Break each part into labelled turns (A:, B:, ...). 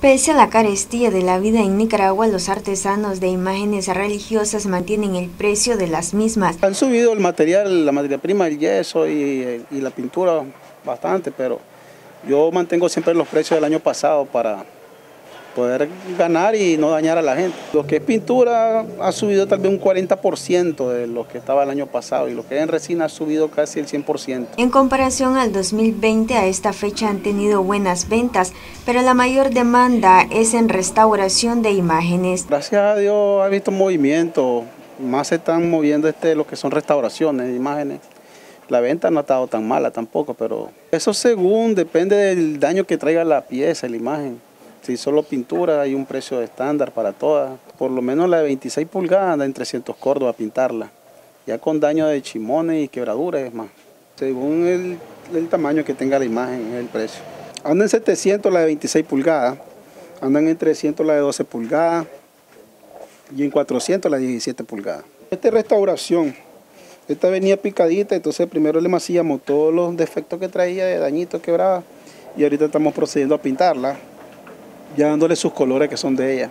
A: Pese a la carestía de la vida en Nicaragua, los artesanos de imágenes religiosas mantienen el precio de las mismas.
B: Han subido el material, la materia prima, el yeso y la pintura bastante, pero yo mantengo siempre los precios del año pasado para poder ganar y no dañar a la gente. Lo que es pintura ha subido tal vez un 40% de lo que estaba el año pasado y lo que es en resina ha subido casi el 100%.
A: En comparación al 2020, a esta fecha han tenido buenas ventas, pero la mayor demanda es en restauración de imágenes.
B: Gracias a Dios ha visto movimiento, más se están moviendo lo que son restauraciones de imágenes. La venta no ha estado tan mala tampoco, pero eso según depende del daño que traiga la pieza, la imagen. Si solo pintura hay un precio estándar para todas. Por lo menos la de 26 pulgadas anda en 300 córdobas a pintarla. Ya con daño de chimones y quebraduras es más. Según el tamaño que tenga la imagen es el precio. Anda en 700 la de 26 pulgadas, andan en 300 la de 12 pulgadas y en 400 la de 17 pulgadas. Esta es restauración. Esta venía picadita, entonces primero le macíamos todos los defectos que traía de dañitos, quebradas, y ahorita estamos procediendo a pintarla, ya dándole sus colores que son de ella,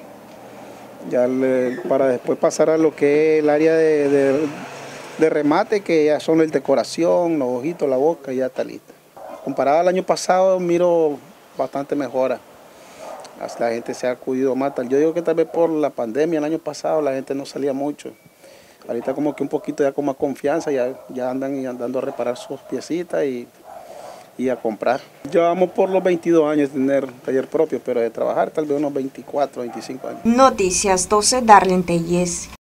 B: para después pasar a lo que es el área de remate, que ya son la decoración, los ojitos, la boca, ya está lista. Comparado al año pasado, miro bastante mejora. La gente se ha acudido más. Yo digo que tal vez por la pandemia el año pasado la gente no salía mucho. Ahorita como que un poquito ya con más confianza, ya andan y andando a reparar sus piecitas y a comprar. Llevamos por los 22 años de tener taller propio, pero de trabajar tal vez unos 24, 25 años.
A: Noticias 12, Darlene Telles.